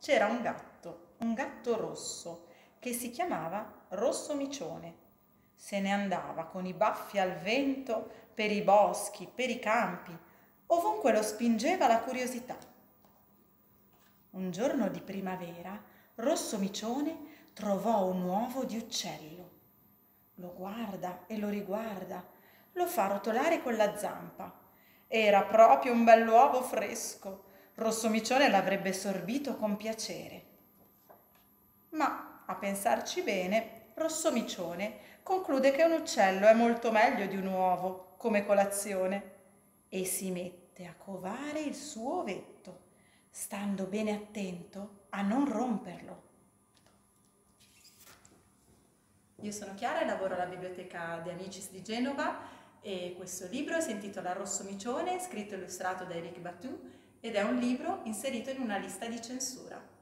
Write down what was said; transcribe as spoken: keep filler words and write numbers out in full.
c'era un gatto, un gatto rosso, che si chiamava Rosso Micione. Se ne andava con i baffi al vento per i boschi, per i campi, ovunque lo spingeva la curiosità. Un giorno di primavera, Rosso Micione trovò un uovo di uccello. Lo guarda e lo riguarda, lo fa rotolare con la zampa. Era proprio un bell'uovo fresco. Rosso Micione l'avrebbe sorbito con piacere. Ma, a pensarci bene, Rosso Micione conclude che un uccello è molto meglio di un uovo come colazione e si mette a covare il suo ovetto, stando bene attento a non romperlo. Io sono Chiara e lavoro alla Biblioteca De Amicis di Genova e questo libro si intitola Rosso Micione, scritto e illustrato da Éric Batu ed è un libro inserito in una lista di censura.